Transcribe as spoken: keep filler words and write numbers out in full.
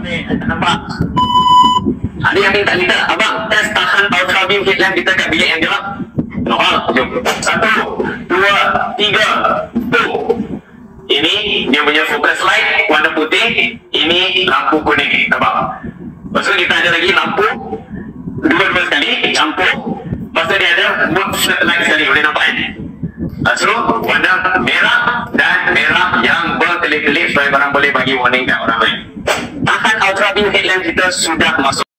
Okey, nampak? Ada yang minta kita, abang, test tahan ultra beam headlamp kita kat bilik yang gelap. Nampak? Jom. Satu, dua, tiga, go. Ini dia punya focus light warna putih. Ini lampu kuning. Nampak? Lepas tu kita ada lagi lampu dua-dua sekali campur. Lepas tu dia ada mode light sekali. Boleh nampak kan? Lepas tu warna merah dan merah yang berkelip-kelip supaya barang boleh bagi warning kat orang lain. Tahan ultra beam headlamp kita sudah masuk.